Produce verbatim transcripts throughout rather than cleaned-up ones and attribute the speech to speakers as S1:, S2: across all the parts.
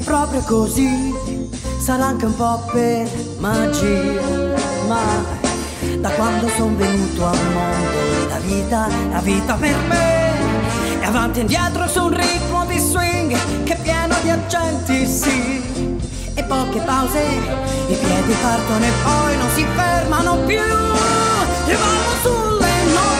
S1: proprio così, sarà anche un po' per magia, ma da quando son venuto al mondo la vita, la vita per me è avanti e indietro su un ritmo di swing che è pieno di accenti, sì, e poche pause, i piedi partono e poi non si fermano più, e vanno sulle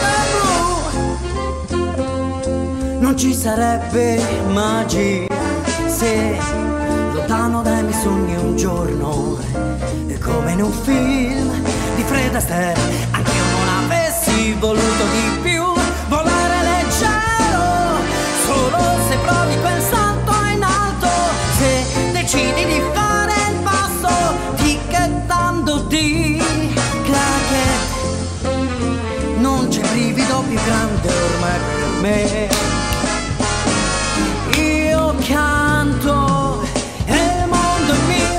S1: note blu. Non ci sarebbe magia se lontano dai miei sogni un giorno, è come in un film di Fred Astaire, anch'io non avessi voluto di più volare leggero, solo se provi quel salto in alto, se decidi di fare il passo ticchettandoti claquette, non c'è brivido più grande ormai per me. Io canto e il mondo è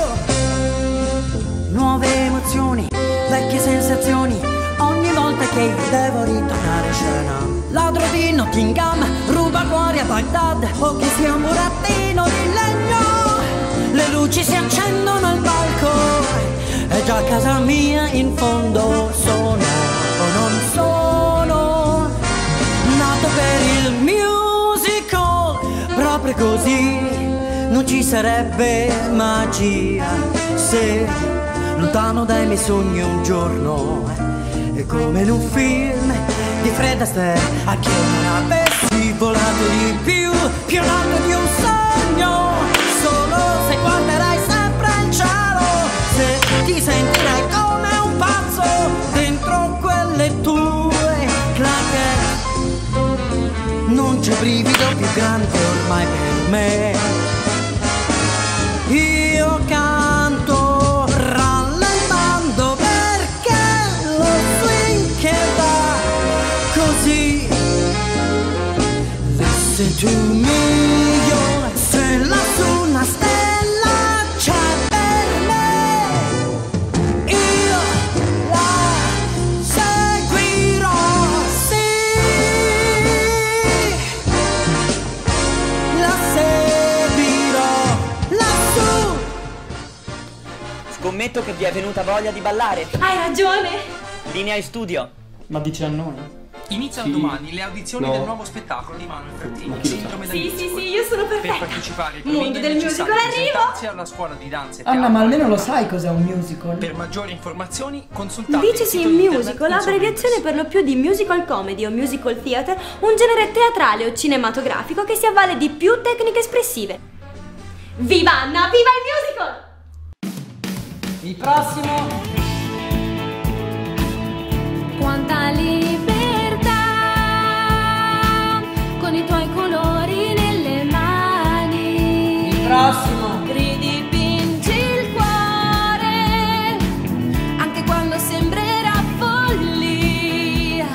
S1: mio, nuove emozioni, vecchie sensazioni, ogni volta che io devo ritornare in scena. Ladro di Nottingham, ruba cuori a Baghdad, o che sia un burattino di legno, le luci si accendono al palco, è già casa mia in fondo, sono o non sono nato per il musical, proprio così, non ci sarebbe magia se lontano dai miei sogni un giorno, è come in un film di Fred Astaire, anche io non avessi volato di più, più in alto di un sogno, solo se guarderai sempre il cielo, se ti sentirai come un pazzo dentro quelle tue claquette, non c'è brivido più grande ormai per me. Io canto rallentando perché lo swing che va così. Listen to me, io se lassù una stella c'è per me, io la seguirò, sì, la seguirò lassù.
S2: Scommetto che vi è venuta voglia di ballare.
S3: Hai ragione!
S2: Linea in studio.
S4: Ma dice a noi?
S5: Iniziano
S4: Sì.
S5: domani le audizioni
S4: No.
S5: del nuovo spettacolo di Manuel Fertini,
S4: chi lo sa?
S5: Sindrome del
S3: Sì, sì,
S5: musical.
S3: sì, io sono
S5: Per
S3: perfetta!
S5: partecipare ai
S3: Mondo
S5: provini è
S3: del
S5: necessario
S3: musical, arrivo!
S5: presentarsi alla scuola di danza e
S6: Anna,
S5: teatro.
S6: ma almeno lo sai cos'è un musical?
S5: Per maggiori informazioni consultate
S3: Dicesi
S5: il sito internet
S3: musical,
S5: Insomma
S3: abbreviazione
S5: Invest.
S3: per lo più di musical comedy o musical theater, un genere teatrale o cinematografico che si avvale di più tecniche espressive. Viva Anna, viva il musical!
S1: Il prossimo
S7: Quanta libertà con i tuoi colori nelle mani.
S1: il prossimo
S7: Ridipingi il cuore anche quando sembrerà follia.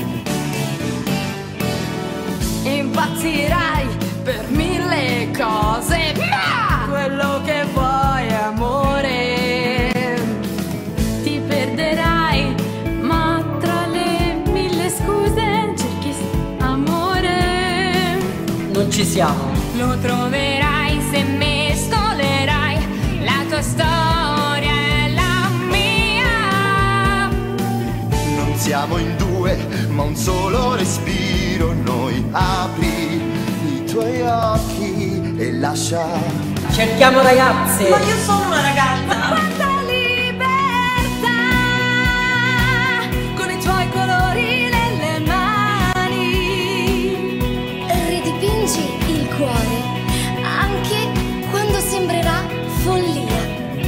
S7: Impazzirai per mille cose, ma quello che vuoi è amore. Ti perderai, ma tra le mille scuse cerchi amore.
S1: non ci siamo.
S7: Lo troverai se mescolerai la tua storia e la mia.
S8: Non siamo in due, ma un solo respiro. Noi apri i tuoi occhi e lascia.
S1: Cerchiamo ragazze.
S3: Ma io sono una ragazza!
S7: Quanta libertà con i tuoi colori nelle mani. Ridipingi il cuore anche quando sembrerà follia.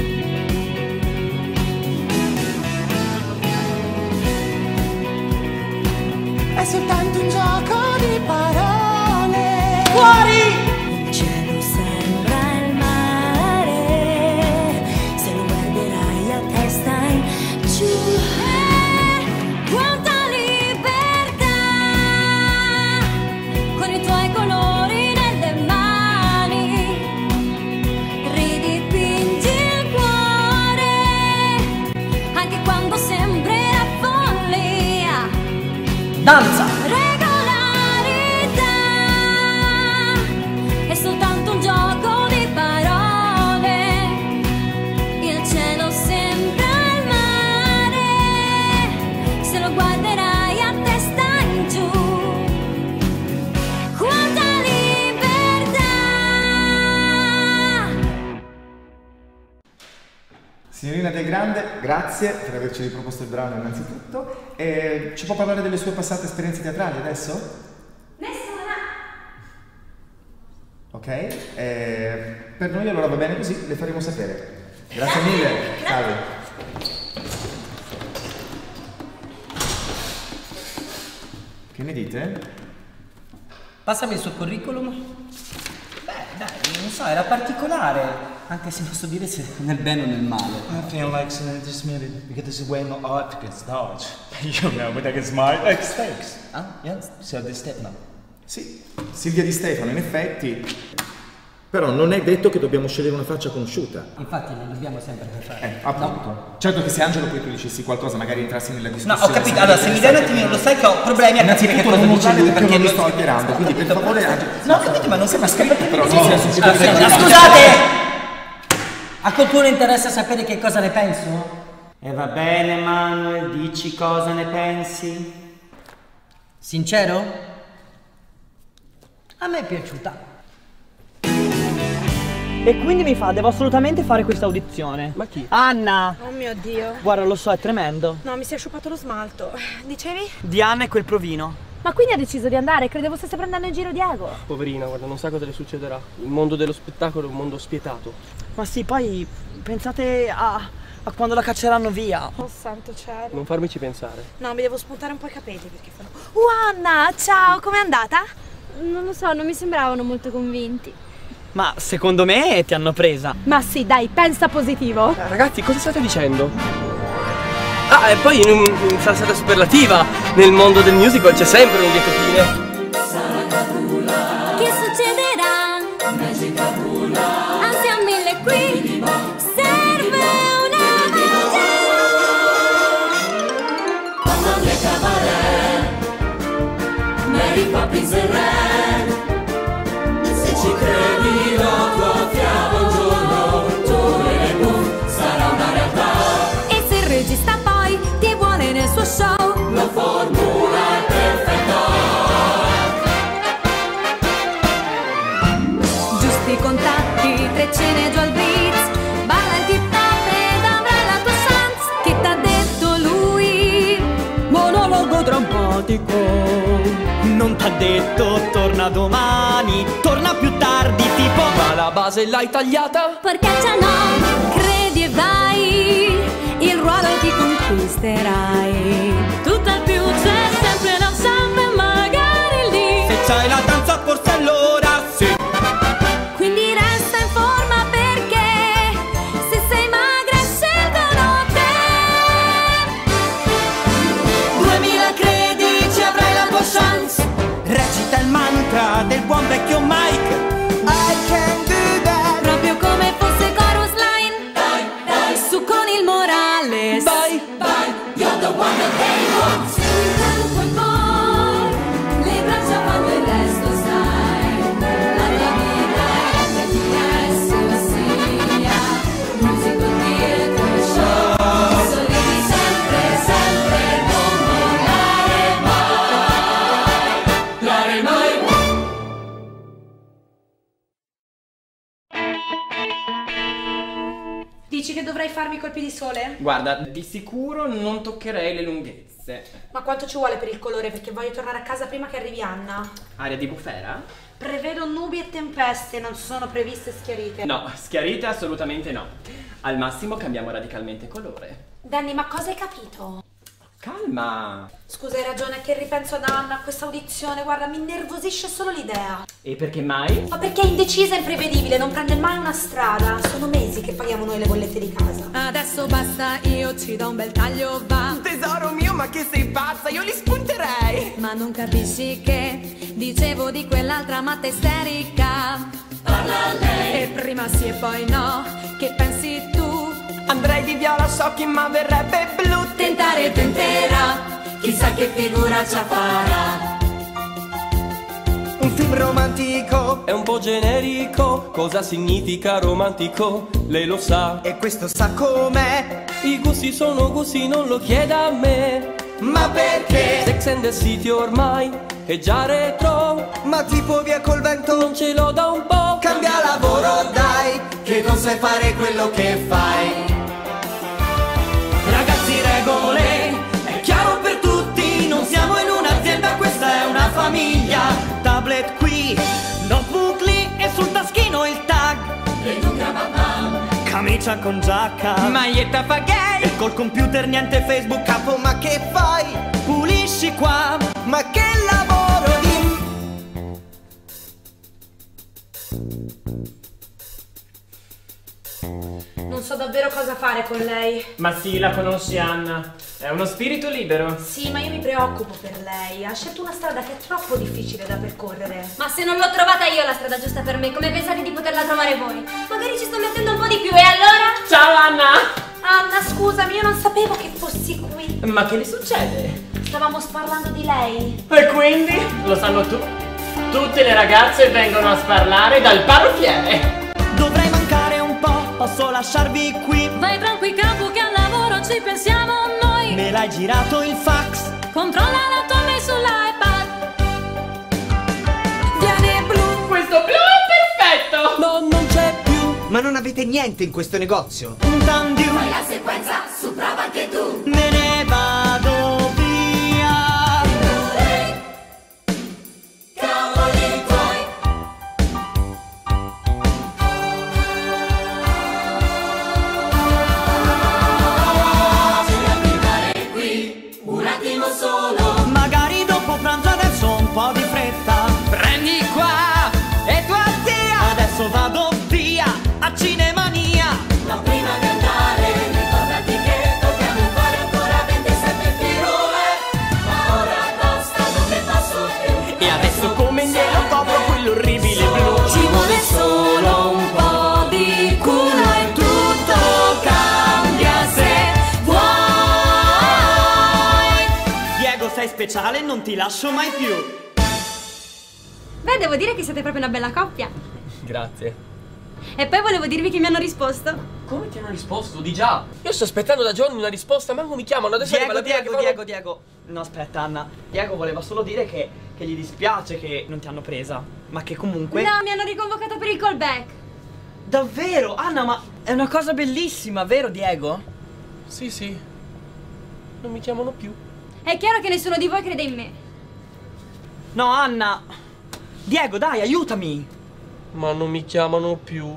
S8: È soltanto un gioco di parole.
S1: Fuori!
S7: Il cielo sembra il mare se lo guarderai a testa in giù. Eh, quanta libertà con i tuoi colori nelle mani. Ridipingi il cuore anche quando sembrerà follia.
S1: Danza!
S7: Regolarità è soltanto un gioco di parole.
S4: Selina Del Grande, grazie per averci riproposto il brano innanzitutto. E ci può parlare delle sue passate esperienze teatrali adesso?
S3: Nessuna!
S4: Ok, eh, per noi allora va bene così, le faremo sapere. Grazie mille, salve. Che ne dite?
S6: Passami il suo curriculum. Beh, dai, non so, era particolare. Anche se posso dire se nel bene o nel male.
S9: I feel like uh, this minute because it's when art gets large. You know, but I get smart like steaks.
S6: Ah, yes.
S9: So the Stefano.
S4: Sì, Silvia Di Stefano, in effetti. Però non è detto che dobbiamo scegliere una faccia conosciuta.
S6: Infatti non dobbiamo sempre fare.
S4: Eh, appunto. No. Certo che se Angelo poi tu dicessi qualcosa, magari entrassi nella discussione.
S6: No, ho capito. Allora, se mi dai un attimino, lo sai che ho problemi a capire che cosa
S4: non
S6: dice lui,
S4: perché non mi sto
S6: lo-
S4: alterando, quindi per favore Angelo.
S6: No, ho capito, ma non sembra scritto.
S4: Però
S6: Sì,
S4: no,
S6: sì,
S4: no,
S6: sì,
S4: si
S6: sì,
S4: può
S6: sì,
S4: fare.
S6: sì. Scusate! A qualcuno interessa sapere che cosa ne penso?
S2: E va bene, Manuel, dici cosa ne pensi?
S6: Sincero? A me è piaciuta.
S2: E quindi mi fa, devo assolutamente fare questa audizione.
S10: Ma chi?
S2: Anna!
S11: Oh mio Dio.
S2: Guarda, lo so, è tremendo.
S11: No, mi si è asciugato lo smalto. Dicevi?
S2: Diana e quel provino.
S11: Ma quindi ha deciso di andare? Credevo stesse prendendo in giro Diego.
S10: Poverina, guarda, non sa cosa le succederà. Il mondo dello spettacolo è un mondo spietato.
S2: Ma sì, poi pensate a, a quando la cacceranno via.
S11: Oh santo cielo.
S10: Non farmici pensare.
S11: No, mi devo spuntare un po' i capelli perché fanno... Uh, Anna, ciao, com'è andata?
S3: Non lo so, non mi sembravano molto convinti.
S2: Ma secondo me ti hanno presa.
S11: Ma sì, dai, pensa positivo.
S10: Eh, ragazzi, cosa state dicendo? Ah, e poi in, un, in salsa superlativa, nel mondo del musical c'è sempre un lieto fine.
S7: Che succederà? Magica Pula. Ansia mille qui. Serve una magia. Mamma mia cabaret. Mary Poppins e Ren. Se ci credi la tua fiaba un giorno tu e tu sarà una realtà. E se il regista poi ti vuole nel suo show, la formula è perfetta. Giusti contatti, tre cene giù al Blitz, balla il tip top ed avrai la tua chance. Che t'ha detto lui?
S2: Monologo drammatico. Non t'ha detto torna domani, torna più tardi tipo.
S10: Ma la base l'hai tagliata?
S7: Porcaccia no, credi e vai, il ruolo ti conquisterai. Tutt'al più c'è sempre l'ensemble, magari lì.
S2: Se c'hai la danza forse allora sì.
S7: Quindi resta in forma perché se sei magra scelgono te.
S2: Duemila credici avrai la tua chance. Recita il mantra del buon vecchio Mike. I can do that.
S7: Proprio come fosse Chorus Line. Dai, dai, su con il morale.
S2: Vai,
S7: vai, you're the one that they want. Poi poi, le braccia fanno il resto, sai. La tua vita è F T S, sia musical theater show. Sorridi sempre, sempre, non mollare mai. Mollare mai.
S11: Dici che dovrei farmi i colpi di sole?
S12: Guarda, di sicuro non toccherei le lunghezze.
S11: Ma quanto ci vuole per il colore? Perché voglio tornare a casa prima che arrivi Anna.
S12: Aria di bufera?
S11: Prevedo nubi e tempeste, non sono previste schiarite.
S12: No, schiarite assolutamente no. Al massimo cambiamo radicalmente colore.
S11: Danny, ma cosa hai capito?
S12: Calma.
S11: Scusa, hai ragione, che ripenso ad Anna, a questa audizione, guarda, mi innervosisce solo l'idea.
S12: E perché mai?
S11: Ma perché è indecisa e imprevedibile, non prende mai una strada. Sono mesi che paghiamo noi le bollette di casa.
S7: Adesso basta, io ci do un bel taglio, va.
S13: Tesoro mio, ma che sei pazza, io li spunterei.
S7: Ma non capisci che dicevo di quell'altra matta isterica.
S13: Parla a lei.
S7: E prima sì e poi no, che pensi tu?
S13: Andrei di viola shocking ma verrebbe blu.
S7: Tentare tenterà, chissà che figuraccia farà.
S13: Un film romantico
S10: è un po' generico. Cosa significa romantico? Lei lo sa.
S13: E questo sa com'è.
S10: I gusti sono gusti, non lo chieda a me.
S13: Ma perché?
S10: Sex and the City ormai è già retro.
S13: Ma tipo via col vento
S10: non ce l'ho da un po'.
S13: Cambia lavoro dai, che non sai fare quello che fai.
S2: camicia con giacca,
S13: maglietta fa gay,
S2: e col computer niente Facebook.
S8: Capo, ma che fai?
S2: Pulisci qua,
S8: Ma che lavoro di...
S11: Non so davvero cosa fare con lei.
S12: Ma sì, la conosci, Anna. È uno spirito libero.
S11: Sì, ma io mi preoccupo per lei. Ha scelto una strada che è troppo difficile da percorrere.
S3: Ma se non l'ho trovata io la strada giusta per me, come pensate di poterla trovare voi? Magari ci sto mettendo un po' di più, e allora?
S12: Ciao, Anna!
S11: Anna, scusami, io non sapevo che fossi qui.
S12: Ma che le succede?
S11: Stavamo parlando di lei.
S12: E quindi? Lo sanno tu? Tutte le ragazze vengono a sparlare dal parrucchiere.
S2: dovrei mancare un po', posso lasciarvi qui.
S7: Vai tranqui capo che al lavoro ci pensiamo noi.
S2: Me l'hai girato il fax,
S7: Controlla la tua mail sull'iPad. Viene blu.
S12: Questo blu è perfetto.
S2: no, non c'è più
S14: Ma non avete niente in questo negozio?
S2: un tandiu.
S7: Fai la sequenza, su prova anche tu.
S2: Me ne vado via.
S7: Cavoli tuoi. Devi arrivare qui, un attimo solo.
S2: Magari dopo pranzo, adesso ho un po' di fretta.
S13: prendi qua, e tua zia.
S2: Adesso vado via a Cinemania.
S7: Ma prima di andare, ricordati che dobbiamo fare ancora ventisette pirule. Ma ora basta, non ne posso più.
S2: E adesso come glielo copro quell'orribile blu?
S7: Ci vuole solo un po' di culo e tutto cambia se vuoi.
S2: Diego, sei speciale, non ti lascio mai più.
S3: Beh, devo dire che siete proprio una bella coppia.
S10: Grazie.
S3: E poi volevo dirvi che mi hanno risposto.
S10: Come ti hanno risposto? Di già. Io sto aspettando da giorni una risposta, manco mi chiamano. Adesso
S6: Diego,
S10: arriva la prima
S6: Diego,
S10: che fanno-
S6: Diego, Diego. No, aspetta, Anna. Diego voleva solo dire che, che gli dispiace che non ti hanno presa, ma che comunque...
S3: No, mi hanno riconvocato per il callback.
S6: Davvero? Anna, ma è una cosa bellissima, vero Diego?
S10: Sì, sì. Non mi chiamano più.
S3: È chiaro che nessuno di voi crede in me.
S6: No, Anna. Diego, dai, aiutami.
S10: Ma non mi chiamano più.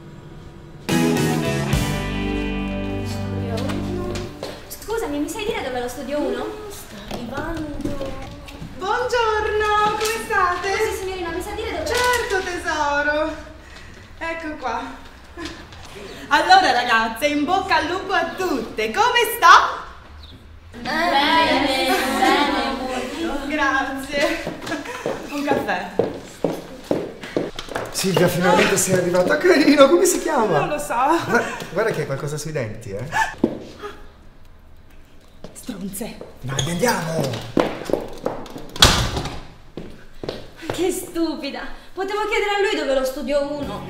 S3: Scusami, mi sai dire dove è lo studio uno?
S11: Sta arrivando.
S15: Buongiorno, come state?
S3: Sì, signorina, mi sa dire dove?
S15: Certo, tesoro. Ecco qua. Allora, ragazze, in bocca al lupo a tutte. Come sta?
S3: Bene, bene, molto.
S15: Grazie. Un caffè.
S4: Silvia, finalmente sei arrivata. Carino, come si chiama?
S15: Non lo so.
S4: Guarda, guarda che hai qualcosa sui denti, eh.
S15: Stronze.
S4: Dai, andiamo.
S3: Che stupida. Potevo chiedere a lui dove è lo studio uno.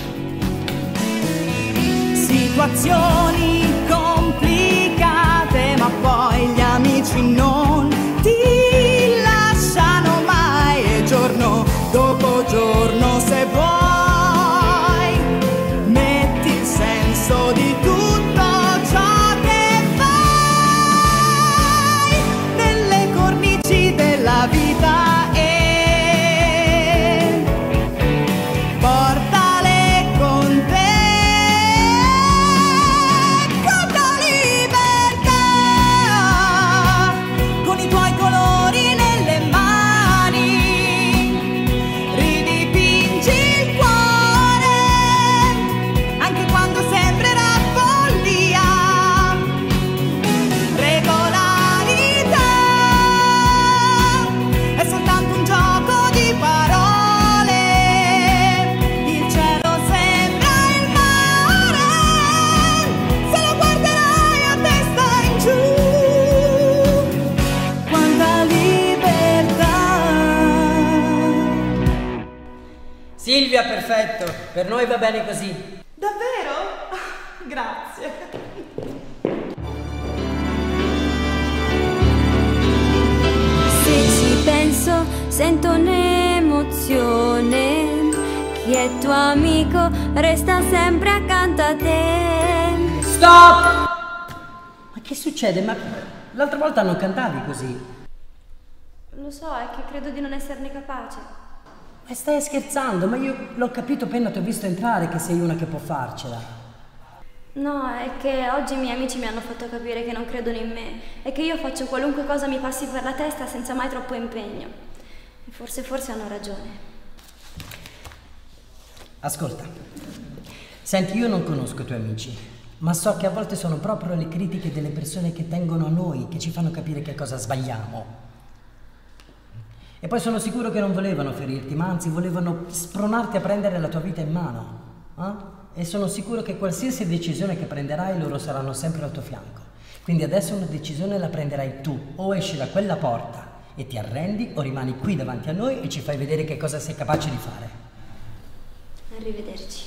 S2: Situazioni complicate, ma poi gli amici non ti lasciano mai. E giorno dopo giorno, se vuoi, metti il senso di tutto ciò che fai nelle cornici della vita e portale con te. Con la libertà, con i tuoi colori nelle mani, ridipingi il cuore, anche quando sembrerà follia. Regolarità è soltanto un gioco di parole. Il cielo sembra il mare, se lo guarderai a testa in giù. Quanta libertà.
S6: Silvia, perfetto. Per noi va bene così.
S15: Davvero? Grazie.
S3: Se ci penso, sento un'emozione. Chi è tuo amico resta sempre accanto a te.
S6: Stop! Ma che succede? Ma l'altra volta non cantavi così.
S3: Lo so, è che credo di non esserne capace.
S6: Ma stai scherzando? Ma io l'ho capito appena ti ho visto entrare che sei una che può farcela.
S3: No, è che oggi i miei amici mi hanno fatto capire che non credono in me e che io faccio qualunque cosa mi passi per la testa senza mai troppo impegno. E forse, forse hanno ragione.
S6: Ascolta, senti, io non conosco i tuoi amici, ma so che a volte sono proprio le critiche delle persone che tengono a noi che ci fanno capire che cosa sbagliamo. E poi sono sicuro che non volevano ferirti, ma anzi volevano spronarti a prendere la tua vita in mano. Eh? E sono sicuro che qualsiasi decisione che prenderai loro saranno sempre al tuo fianco. Quindi adesso una decisione la prenderai tu, o esci da quella porta e ti arrendi o rimani qui davanti a noi e ci fai vedere che cosa sei capace di fare.
S3: Arrivederci.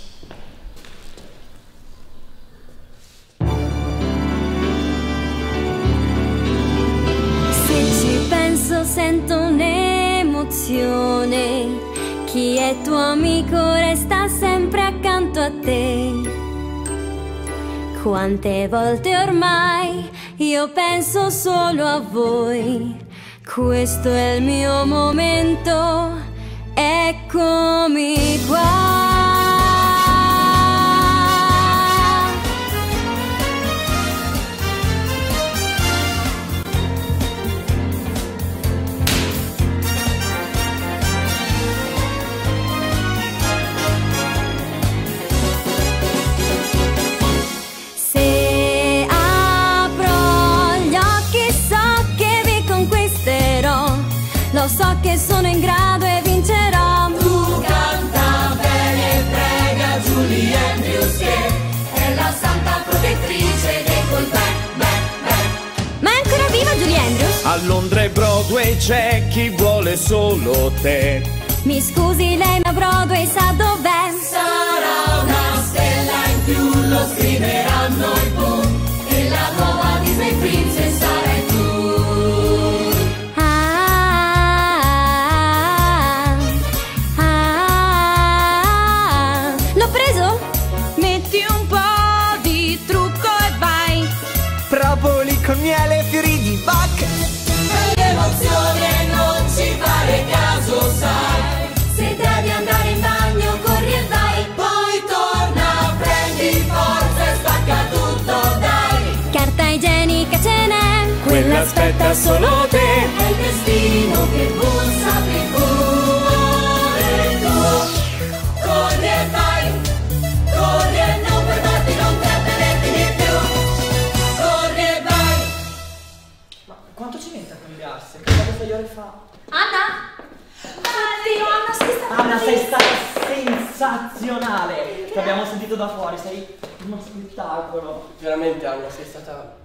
S3: Se ci penso sento un'emozione. Chi è tuo amico resta sempre accanto a te. Quante volte ormai io penso solo a voi. Questo è il mio momento, eccomi qua. Lo so che sono in grado e vincerò.
S7: Tu canta bene, prega Julie Andrews che è la santa protettrice dei colpè, beh, beh.
S3: Ma è ancora viva Julie Andrews?
S16: A Londra e Broadway c'è chi vuole solo te.
S3: Mi scusi lei ma Broadway sa dov'è?
S7: Sarà una stella in più, lo scriveranno i Pooh, e la nuova Disney Princess sarai tu.
S14: Con miele e fiori di Bach.
S7: L'emozione non ci fare caso, sai. Se devi andare in bagno corri e vai. Poi torna, prendi forza e spacca tutto, dai.
S3: Carta igienica ce n'è,
S16: quella aspetta solo te.
S7: È il destino che bussa per il cuore tuo. Corri e vai, corri e non fermarti, non trattenerti di più.
S6: Quanto ci mette a cambiarsi? Che sei ore fa?
S11: Anna! Oddio, Anna, sei stata
S6: Anna, sei
S11: bellissima.
S6: stata sensazionale! Ti abbiamo sentito da fuori, sei uno spettacolo.
S10: Veramente, Anna, sei stata...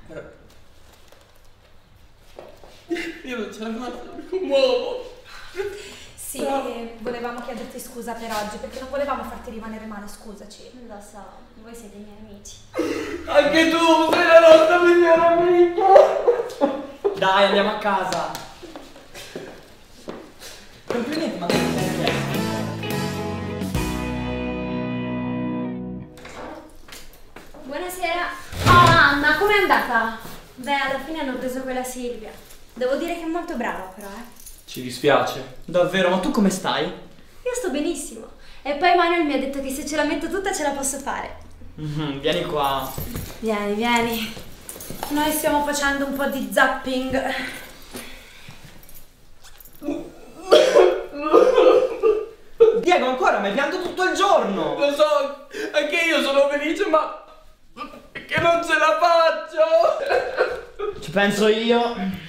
S10: Io non ce la faccio, mi commuovo.
S11: Sì, e volevamo chiederti scusa per oggi perché non volevamo farti rimanere male, scusaci.
S3: Lo so, voi siete i miei amici.
S10: Anche tu sei la nostra migliore amica.
S6: Dai, andiamo a casa. Complimenti, ma
S3: Buonasera.
S11: Oh Anna, com'è andata?
S3: Beh, alla fine hanno preso quella Silvia. Devo dire che è molto brava però, eh.
S10: Ci dispiace.
S6: Davvero, ma tu come stai?
S3: Io sto benissimo. E poi Manuel mi ha detto che se ce la metto tutta ce la posso fare.
S6: Mm-hmm, vieni qua.
S3: Vieni, vieni.
S11: Noi stiamo facendo un po' di zapping.
S6: Diego, ancora, mi hai pianto tutto il giorno.
S10: Lo so, anche io sono felice, ma... che non ce la faccio.
S6: Ci penso io.